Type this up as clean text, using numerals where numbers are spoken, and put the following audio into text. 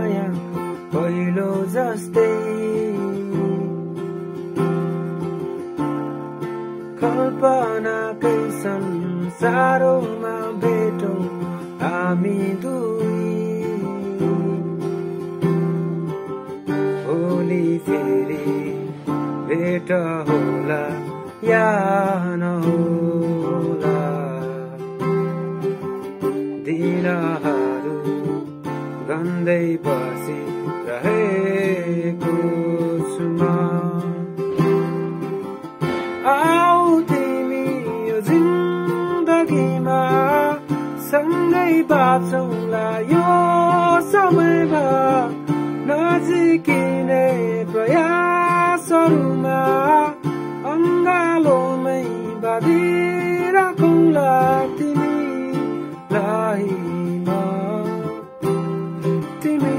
माया पहिलो जस्तै कल्पनाकै संसारमा भेटौँ हामी दुई भोलि फेरि भेट होला या नहोला दिनहरू गन्दै बसिरहेको छु म आऊ तिमी यो जिन्दगीमा सँगै बाँचौँला यो समयमा नजिकिने प्रयासहरूमा अङ्गालोमै बाँधिराखौँला तिमीलाई म तिमी